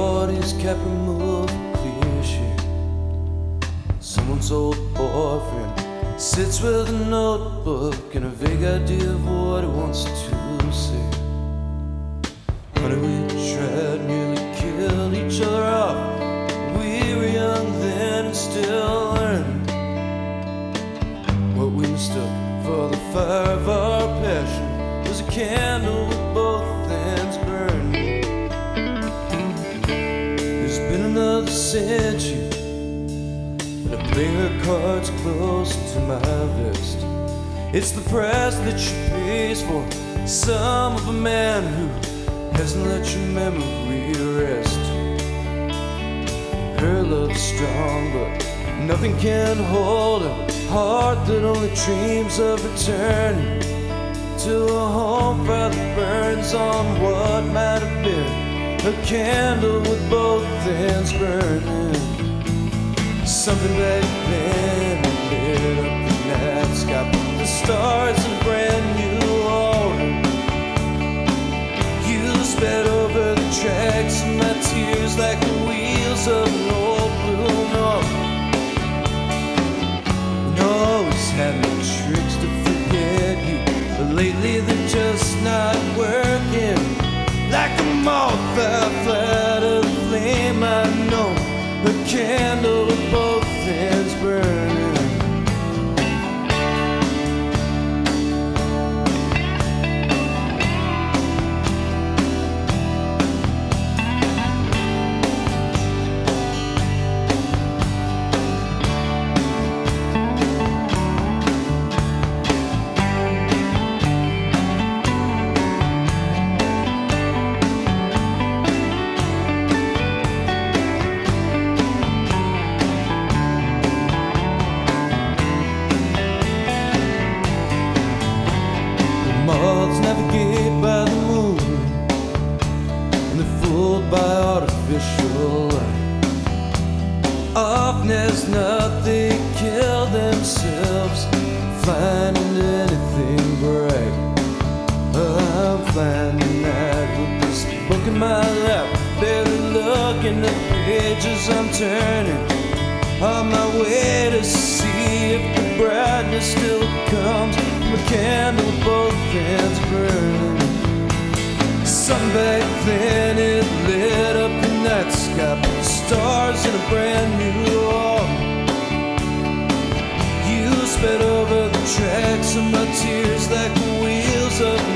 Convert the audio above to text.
priorities kept removed from cliche. Someone's old boyfriend sits with a notebook and a vague idea of what he wants to say. Honey, we tried, nearly killed each other off. We were young then and still learning what we mistook for the fire of our passion was a candle with both ends burning. There's been another century, but I play her cards close to my vest. It's the price that she pays for some of a man who hasn't let your memory rest. Her love's strong, but nothing can hold a heart that only dreams of returning to a home fire that burns on what might have been a candle with both ends burning. Something back then lit up the night sky, put the stars in a brand new order. You sped over the tracks of my tears like the wheels of an old blue North. And always had the tricks to forget you, but lately they're just not working. Like a moth I fly to the flame I know, a candle with both ends burning. Moths navigate by the moon, and they're fooled by artificial light. Often as not, they kill themselves, flying into anything bright. I'm flying tonight with this book in my lap, barely looking at the pages I'm turning, on my way to see if the brightness still comes from a candle with both ends burning. Sun back then, it lit up the night sky, put the stars in a brand new order. You sped over the tracks of my tears like the wheels of